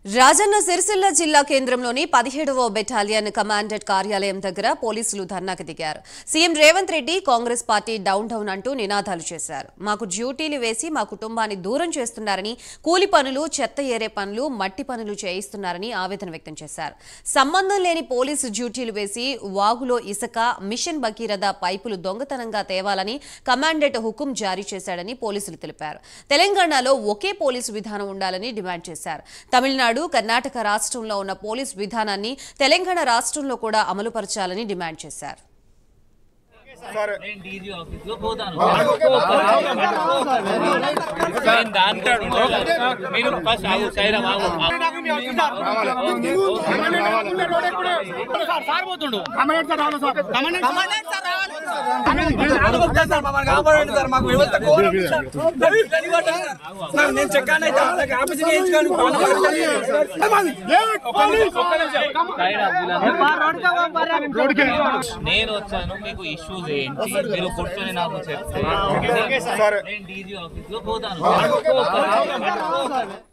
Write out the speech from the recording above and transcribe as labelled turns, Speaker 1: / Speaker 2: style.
Speaker 1: రాజన్న సిరిసిల్ల జిల్లా కేంద్రంలోని 17వ battalion commandant కార్యాలయం దగ్గర పోలీసులు ధర్నాకు దిగారు. CM Revanth Reddy Congress party down down అంటూ నినాదాలు చేశారు. మాకు డ్యూటీలు వేసి మా కుటుంబాన్ని దూరం చేస్తున్నారని, కూలి పనులు, చెత్త ఏరే పనులు, మట్టి పనులు చేయిస్తున్నారని ఆవేదన వ్యక్తం చేశారు. సంబంధం లేని పోలీసు డ్యూటీలు వేసి వాగులో ఇసుక, మిషన్ భగీరథ పైపులు దొంగతనంగా తేవాలని కమాండెంట్ హుకుం జారీ చేశాడని పోలీసులు తెలిపారు. తెలంగాణలో ఒకే పోలీసు విధానం ఉండాలని డిమాండ్ చేశారు. తమిళనాడు, కర్ణాటక రాష్ట్రంలో ఉన్న పోలీస్ విధానాన్ని తెలంగాణ రాష్ట్రంలో కూడా అమలుపరచాలని డిమాండ్ చేశారు.
Speaker 2: నేను వచ్చాను, మీకు ఇష్యూస్ ఏంటి మీరు కూర్చొని నాకు చెప్తే నేను డీజీ ఆఫీస్ లో పోతాను.